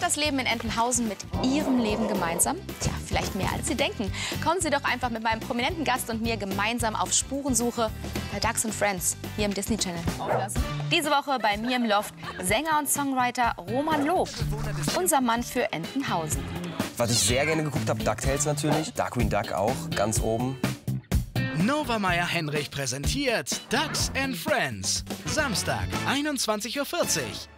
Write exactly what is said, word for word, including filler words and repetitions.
das Leben in Entenhausen mit Ihrem Leben gemeinsam? Tja, vielleicht mehr als Sie denken. Kommen Sie doch einfach mit meinem prominenten Gast und mir gemeinsam auf Spurensuche bei Ducks and Friends hier im Disney Channel. Auflassen. Diese Woche bei mir im Loft Sänger und Songwriter Roman Lob, unser Mann für Entenhausen. Was ich sehr gerne geguckt habe, DuckTales natürlich, Darkwing Duck auch, ganz oben. Nova Meyer-Henrich präsentiert Ducks and Friends. Samstag, einundzwanzig Uhr vierzig.